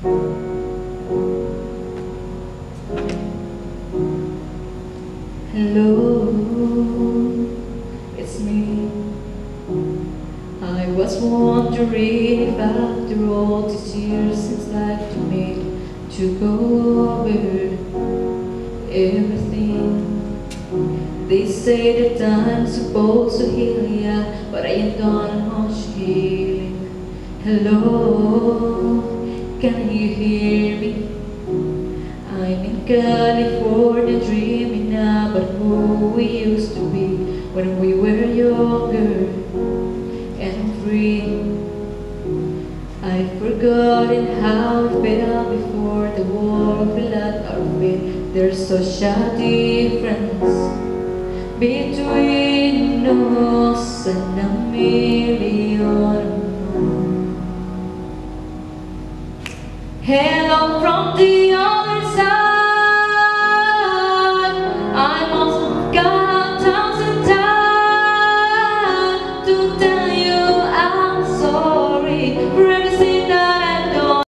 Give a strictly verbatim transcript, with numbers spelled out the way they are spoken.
Hello, it's me. I was wondering if after all these years since life to me took over everything. They say that I'm supposed to heal ya, but I ain't done much healing. Hello, can you hear me? I'm in California dreaming about who we used to be when we were younger and free. I've forgotten how it felt before the war fell at our feet. There's such a difference between us and a million. Hello from the other side. I must have got a thousand times to tell you I'm sorry.